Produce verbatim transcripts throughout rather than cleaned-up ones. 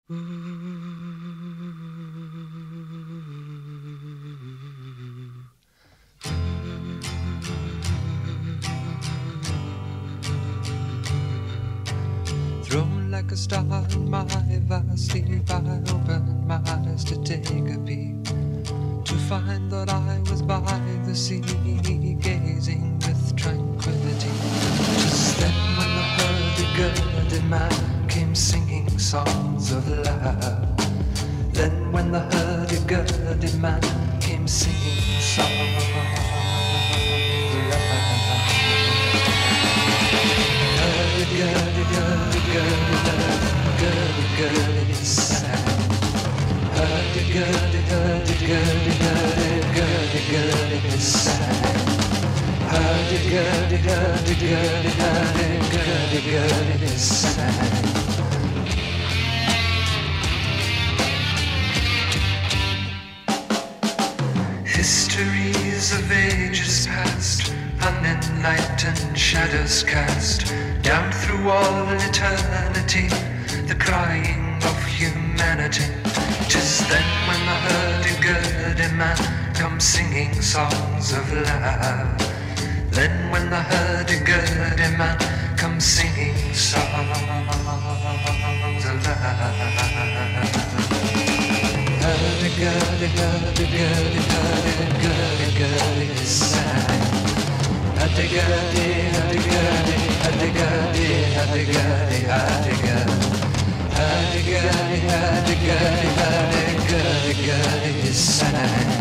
Thrown like a star in my vast sleep, I opened my eyes to take a peek, to find that I was by the sea, gazing with tranquility. Just then when the hurdy-gurdy man came singing songs of love. Then when the hurdy-gurdy man came singing songs of love. Hurdy-gurdy, hurdy-gurdy, hurdy-gurdy, sang. Hurdy-gurdy, hurdy-gurdy, hurdy-gurdy, sang. Hurdy-gurdy, hurdy-gurdy, hurdy-gurdy, sang. Histories of ages past, unenlightened shadows cast down through all eternity, the crying of humanity. 'Tis then when the hurdy-gurdy man comes singing songs of love. Then when the hurdy-gurdy man comes singing songs of love. Hurdy-gurdy, hurdy-gurdy, hurdy-gurdy, sang. Hurdy-gurdy, hurdy-gurdy, hurdy-gurdy, hurdy-gurdy, hurdy-gurdy. Hurdy-gurdy, hurdy-gurdy, hurdy-gurdy, sang.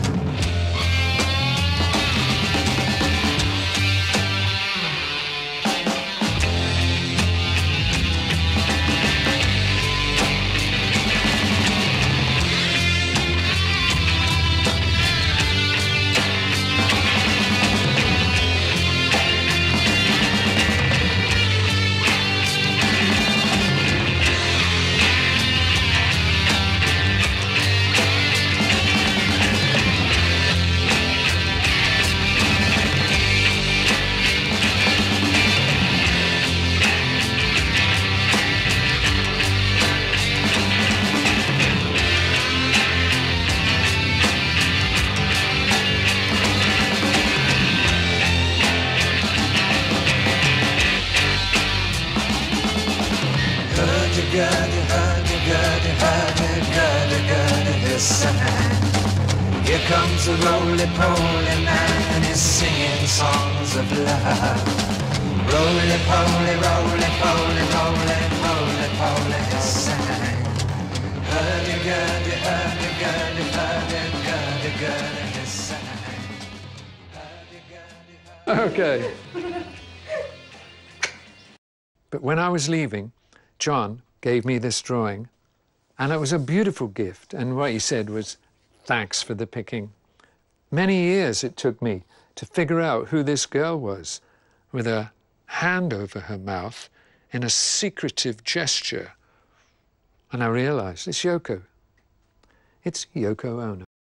Hurdy-gurdy, hurdy-gurdy, hurdy-gurdy, sang. Here comes a roly-poly man and he's singing songs of love. Roly-poly, roly-poly, roly, roly-poly, sang. Hurdy-gurdy, hurdy-gurdy, hurdy-gurdy, sang. Okay. But when I was leaving, John gave me this drawing, and it was a beautiful gift, and what he said was, thanks for the picking. Many years it took me to figure out who this girl was, with her hand over her mouth in a secretive gesture. And I realized it's Yoko. It's Yoko Ono.